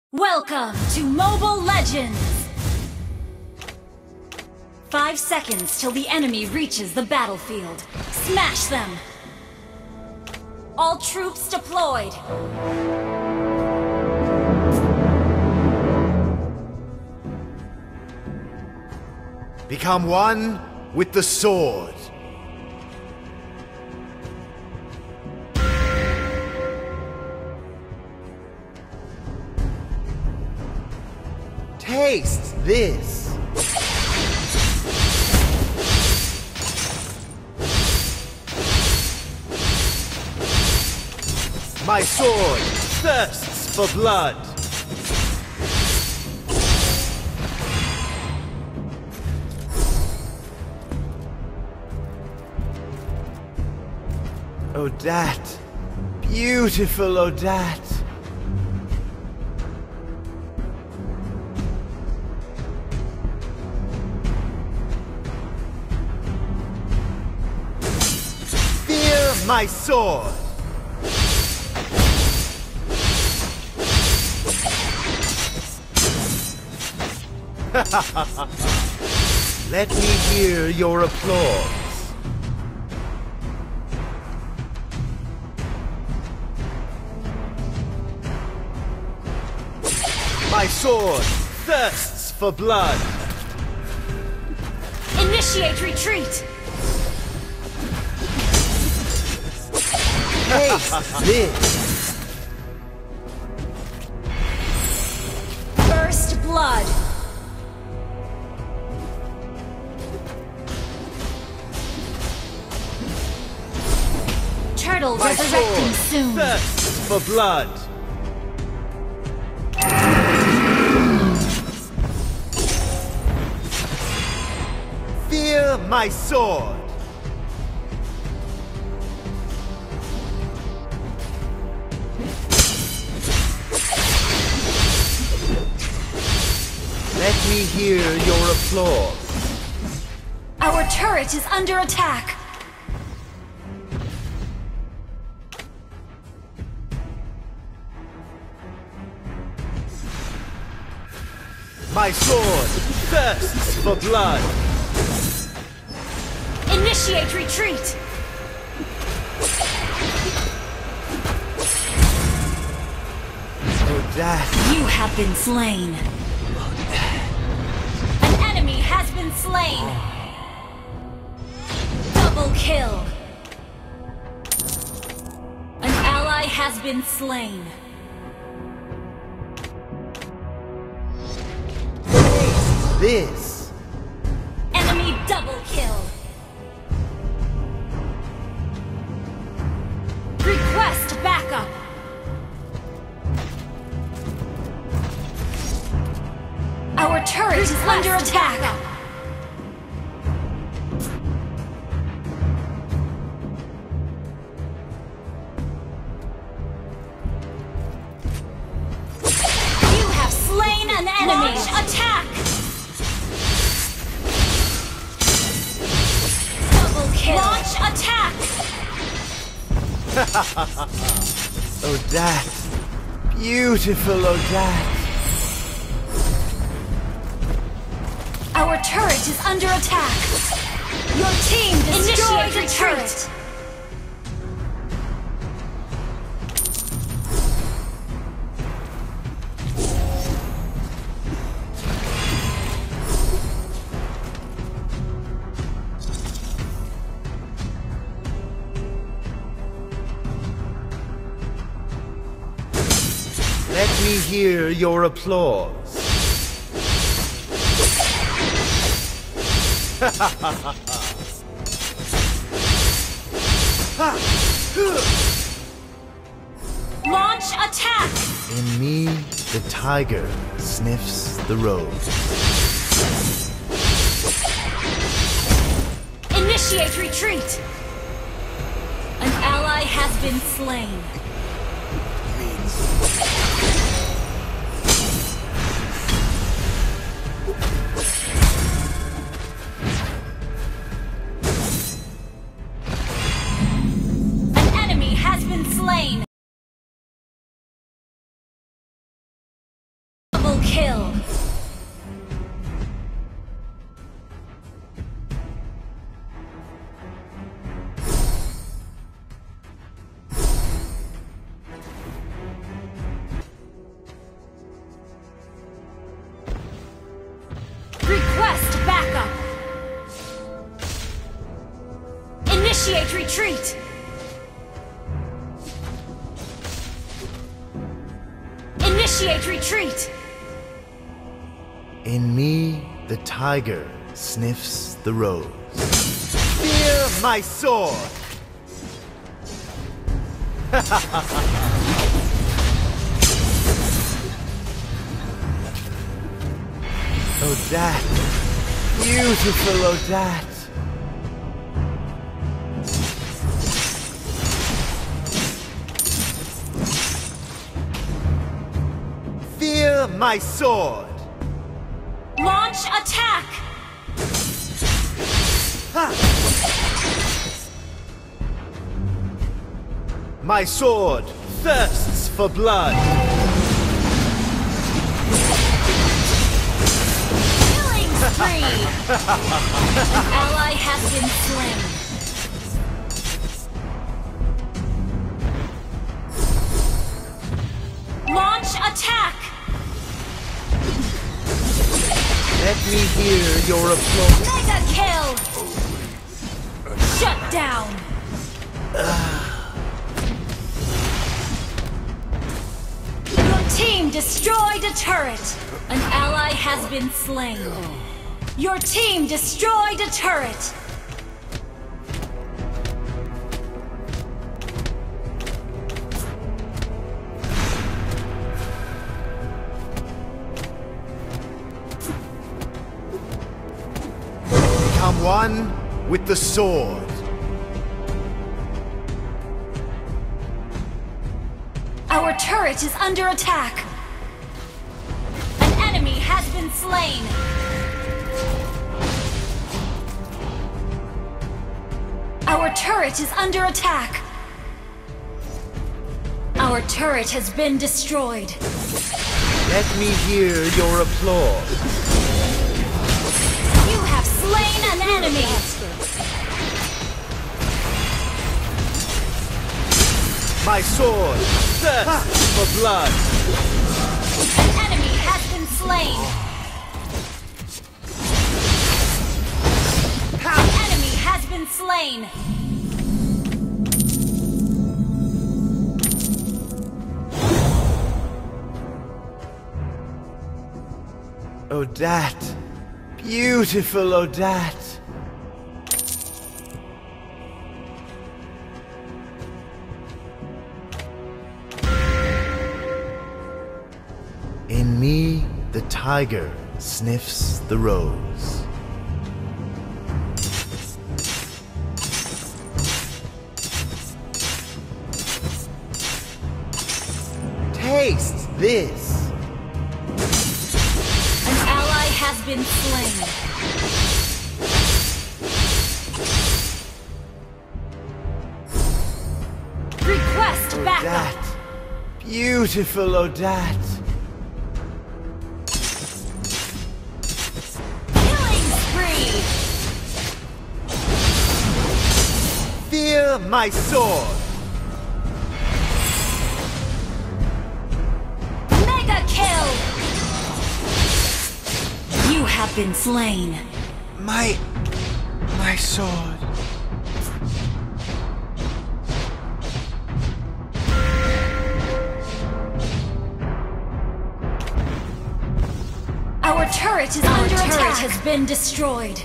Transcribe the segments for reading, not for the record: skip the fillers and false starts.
Welcome to Mobile Legends! 5 seconds till the enemy reaches the battlefield. Smash them! All troops deployed! Become one with the sword. Taste this. My sword thirsts for blood. Odette, beautiful Odette. Fear my sword. Let me hear your applause. My sword thirsts for blood. Initiate retreat! Taste this. First blood! Turtle My resurrecting sword soon! thirsts for blood. Fear my sword. Let me hear your applause. Our turret is under attack! My sword thirsts for blood. Initiate retreat! Odette. You have been slain. An enemy has been slain. Double kill. An ally has been slain. Taste this. Enemy double kill. Request backup. Our turret is under attack. You have slain an enemy. Launch attack. Double kill. Launch attack. Odette. Beautiful Odette. Our turret is under attack. Your team destroyed the turret. Let me hear your applause. Launch attack. In me, the tiger sniffs the rose. Initiate retreat. An ally has been slain. An enemy has been slain. Initiate retreat! Initiate retreat! In me, the tiger sniffs the rose. Fear my sword! Odette! Beautiful Odette! Fear my sword! Launch attack! Ha! My sword thirsts for blood! Killing spree! An ally has been slain. Launch attack! Let me hear your applause. Mega kill! Shut down! Your team destroyed a turret! An ally has been slain. Your team destroyed a turret! Become one with the sword. Our turret is under attack! An enemy has been slain! Our turret is under attack! Our turret has been destroyed! Let me hear your applause. You have slain an enemy! My sword thirsts for blood. An enemy has been slain! An enemy has been slain! Odette, beautiful Odette. In me, the tiger sniffs the rose. Taste this. An ally has been slain. Request backup! Odette, beautiful Odette. Killing spree! Fear my sword. Mega kill! You have been slain. My sword. Our turret is under attack. Our turret has been destroyed.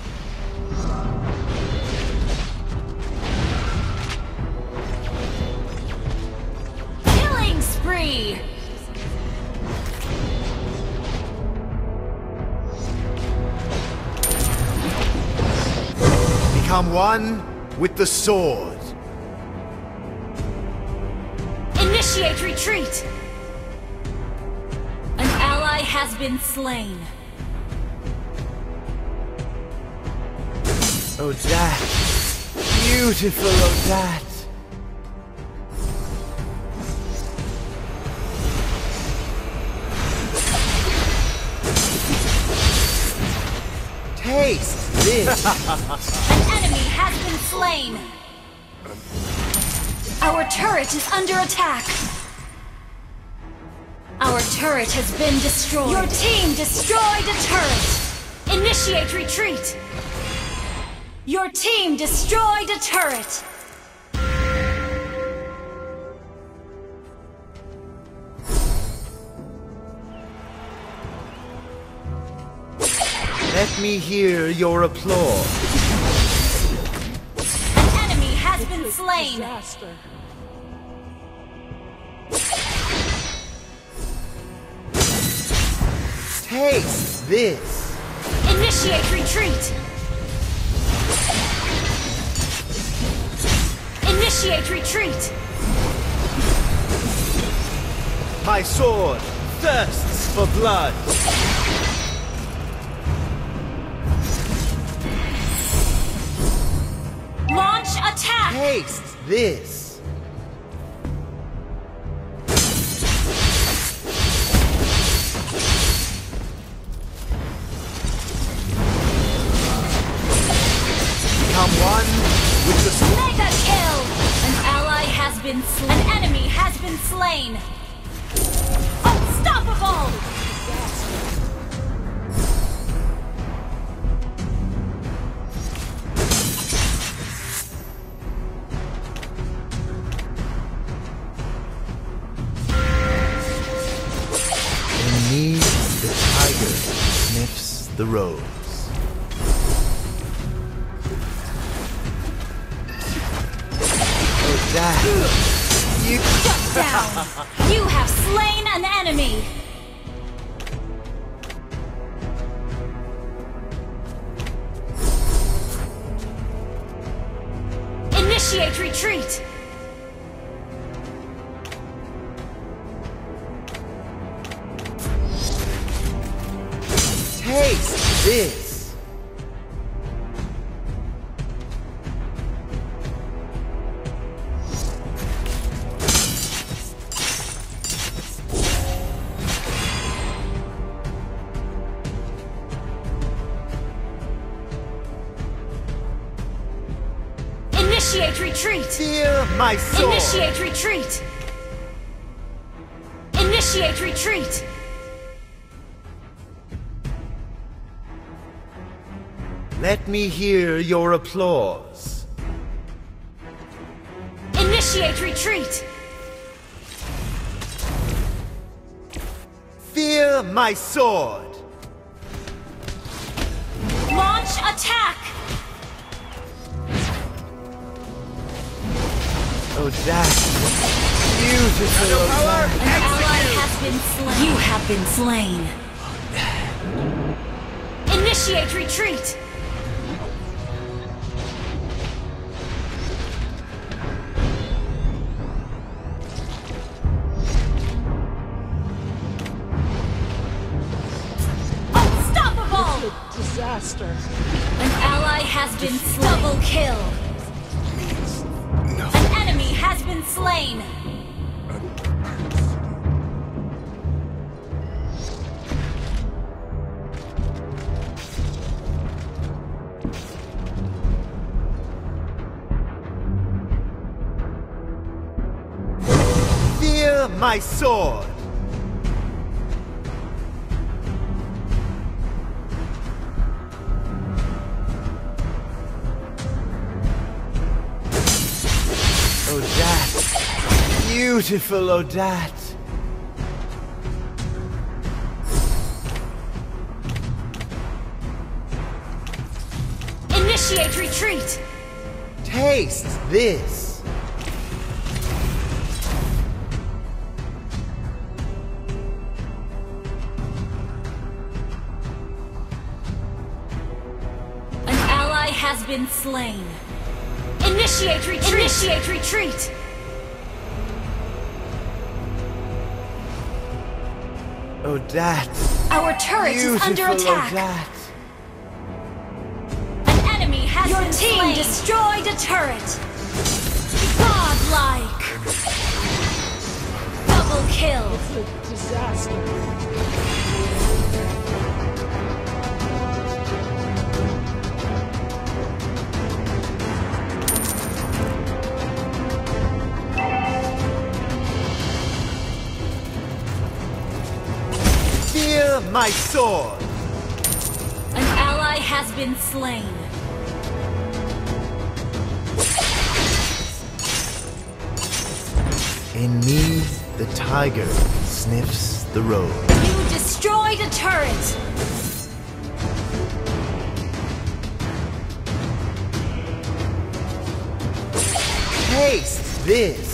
Killing spree! Become one with the sword. Initiate retreat! An ally has been slain. Odette, beautiful Odette. Taste this. An enemy has been slain. Our turret is under attack. Our turret has been destroyed. Your team destroyed a turret. Initiate retreat. Your team destroyed a turret! Let me hear your applause. An enemy has been slain! Disaster. Taste this. Initiate retreat! Initiate retreat! My sword thirsts for blood. Launch attack! Taste this. Become one with the sword. Mega kill! An ally has been slain. An enemy has been slain. Unstoppable! In me, the tiger sniffs the rose. Oh, that you Shut down! You have slain an enemy! Initiate retreat! taste this. Initiate retreat! Fear my sword. Initiate retreat! Initiate retreat! Let me hear your applause. Initiate retreat! Fear my sword. Launch attack! Oh, that beautiful power. An ally has been slain. You have been slain. Initiate retreat! Unstoppable! Disaster. An ally has been slain. Double kill! An enemy has been slain! Fear my sword. Oh, that beautiful Odat. Initiate retreat! Taste this. An ally has been slain. Initiate retreat! Initiate retreat! Odat. Our turret is under Beautiful attack. Odat. An enemy has been slain. Your team destroyed a turret. Godlike. Double kill. It's a disaster. Fear my sword. An ally has been slain. In me, the tiger sniffs the road. You destroyed a turret. Taste this!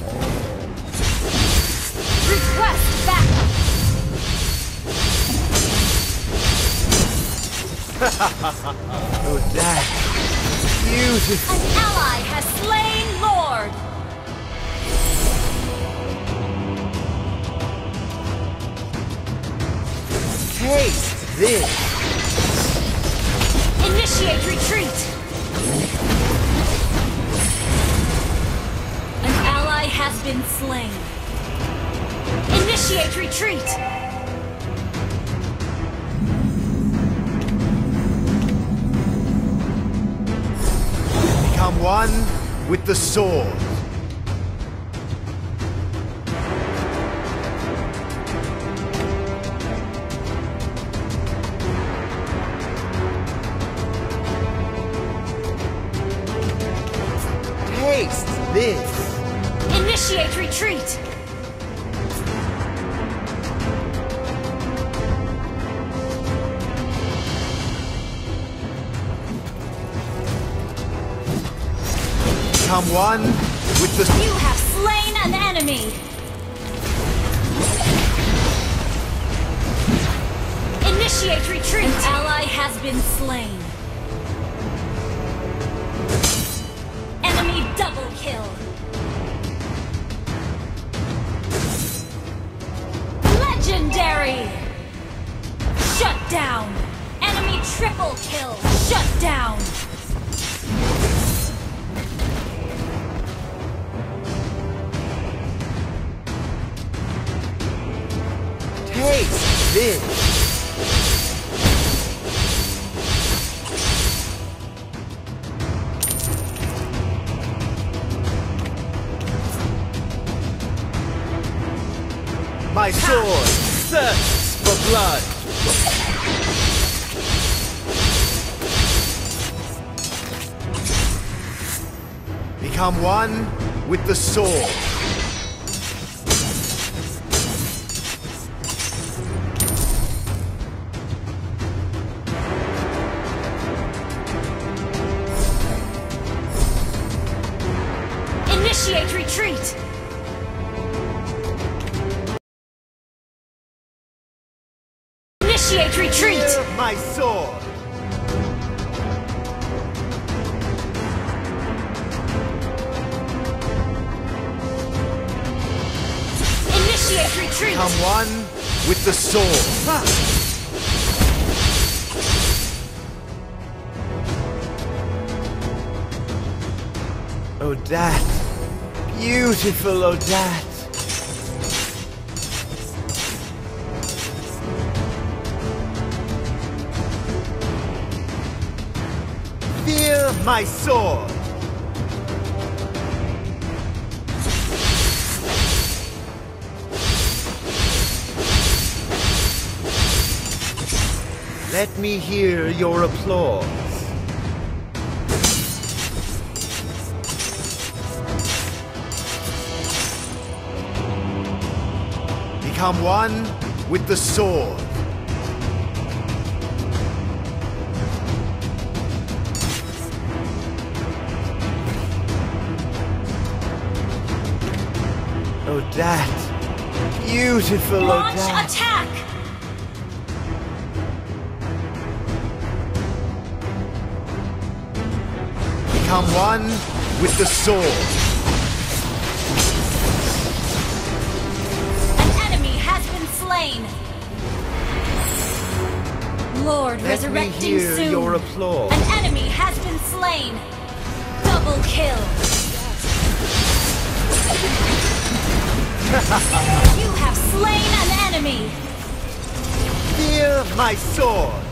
Request backup. Oh, that beautiful! An ally has slain Lord. Taste this! Initiate retreat. An ally has been slain. Initiate retreat. Become one with the sword. Taste this! Initiate retreat. Become one with the... You have slain an enemy. Initiate retreat. An ally has been slain. Enemy double kill. Legendary. Shut down. Enemy triple kill. Shut down. Taste this! My sword thirsts for blood! Become one with the sword. Initiate retreat. Initiate retreat. Hear my sword. Initiate retreat. Become one with the sword. Odette, beautiful Odette. Fear my sword. Let me hear your applause. Become one with the sword. Odette, beautiful Launch Odette. attack. Become one with the sword. An enemy has been slain. Lord Let me resurrecting hear soon. your applause. An enemy has been slain. Double kill. You have slain an enemy. Fear my sword.